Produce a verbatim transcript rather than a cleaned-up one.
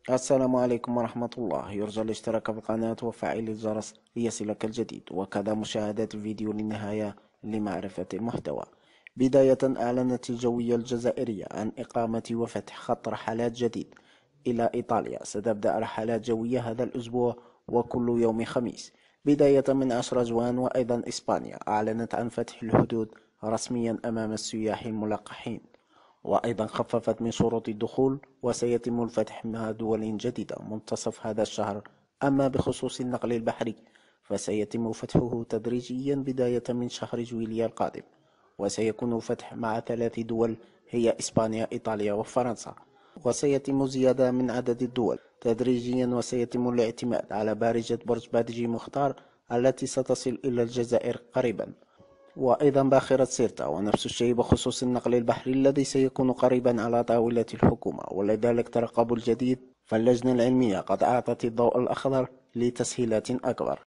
السلام عليكم ورحمة الله. يرجى الاشتراك في القناة وفعل الجرس ليصلك الجديد، وكذا مشاهدة الفيديو للنهاية لمعرفة المحتوى. بداية، أعلنت الجوية الجزائرية عن إقامة وفتح خط رحلات جديد إلى إيطاليا. ستبدأ رحلات جوية هذا الأسبوع وكل يوم خميس بداية من عشرة جوان. وأيضا إسبانيا أعلنت عن فتح الحدود رسميا أمام السياح الملقحين، وأيضا خففت من شروط الدخول، وسيتم الفتح مع دول جديدة منتصف هذا الشهر. أما بخصوص النقل البحري فسيتم فتحه تدريجيا بداية من شهر جويلية القادم، وسيكون الفتح مع ثلاث دول هي إسبانيا، إيطاليا وفرنسا. وسيتم زيادة من عدد الدول تدريجيا، وسيتم الاعتماد على بارجة برج بادجي مختار التي ستصل إلى الجزائر قريبا، وأيضا باخرة سيرتا. ونفس الشيء بخصوص النقل البحري الذي سيكون قريبا على طاولة الحكومة. ولذلك ترقبوا الجديد، فاللجنة العلمية قد أعطت الضوء الأخضر لتسهيلات أكبر.